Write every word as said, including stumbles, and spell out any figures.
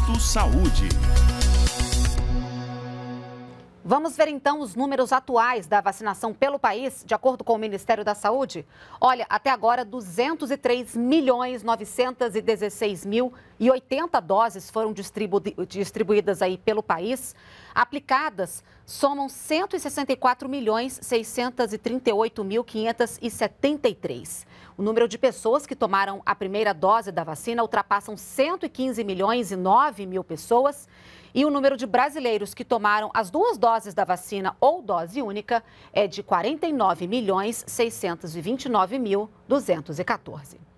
Minuto Saúde. Vamos ver então os números atuais da vacinação pelo país, de acordo com o Ministério da Saúde. Olha, até agora duzentos e três milhões novecentos e dezesseis mil e oitenta doses foram distribu distribuídas aí pelo país. Aplicadas somam cento e sessenta e quatro milhões seiscentos e trinta e oito mil quinhentos e setenta e três. O número de pessoas que tomaram a primeira dose da vacina ultrapassam cento e quinze milhões e nove mil pessoas. E o número de brasileiros que tomaram as duas doses da vacina ou dose única é de quarenta e nove milhões seiscentos e vinte e nove mil duzentos e quatorze.